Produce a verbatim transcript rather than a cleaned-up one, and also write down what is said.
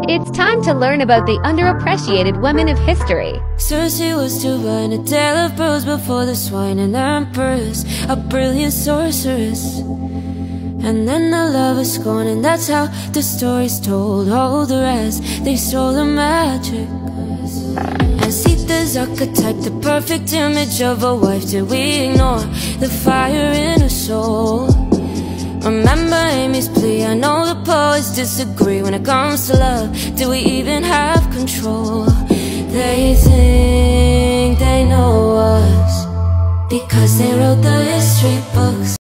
It's time to learn about the underappreciated women of history. Circe was divine, a tale of pearls before the swine, an empress, a brilliant sorceress. And then the love is gone, and that's how the story's told. All the rest, they stole the magic. And Sita's archetype, the perfect image of a wife. Did we ignore the fire in her soul? Remember Amy's plea, I know the poets disagree. When it comes to love, do we even have control? They think they know us because they wrote the history books.